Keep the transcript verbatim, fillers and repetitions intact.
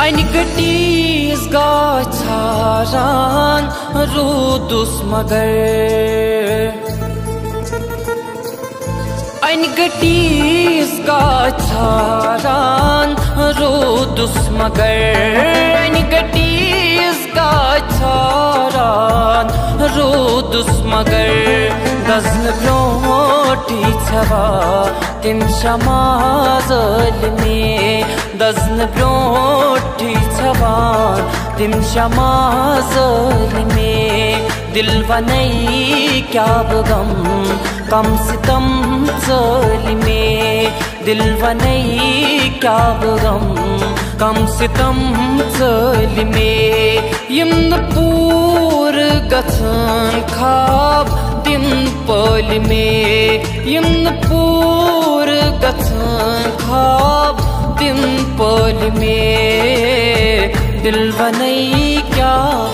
Anigati's gacharan rudus magar Anigati's gacharan rudus magar Anigati's gacharan rudus magar Dazn broti chava tim shamazal mein Dazn broti chava tim shamazal mein Dil vanai kya gam kam sitam chal mein Dil vanai kya gam kam sitam chal mein Yim pur gathan khab dim pal mein Yim pur gathan khab dim pal mein Dil vanai kya